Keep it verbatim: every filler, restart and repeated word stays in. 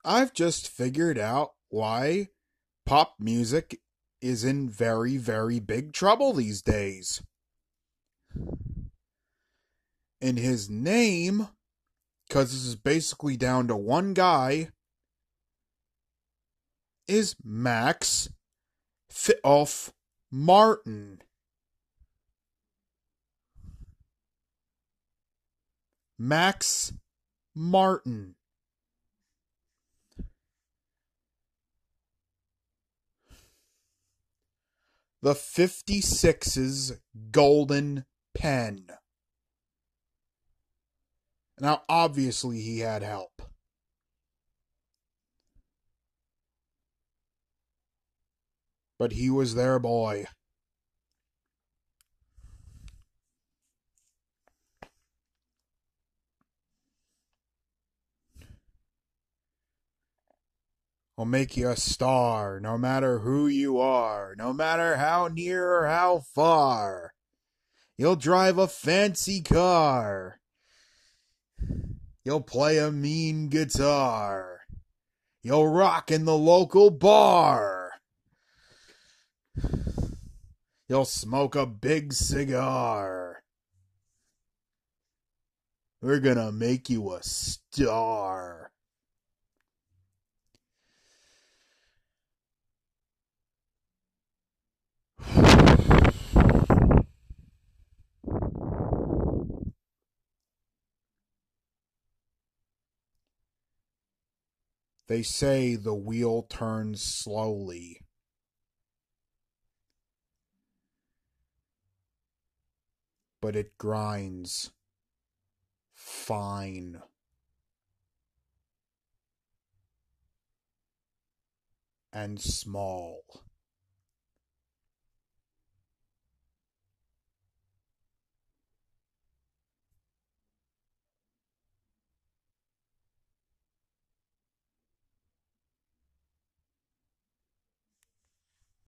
I've just figured out why pop music is in very, very big trouble these days. And his name, because this is basically down to one guy, is Max Thiolf Martin. Max Martin. The fifty-six's golden pen. Now, obviously, he had help. But he was their boy. Will make you a star, no matter who you are, no matter how near or how far. You'll drive a fancy car. You'll play a mean guitar. You'll rock in the local bar. You'll smoke a big cigar. We're gonna make you a star. They say the wheel turns slowly. But it grinds fine. And small.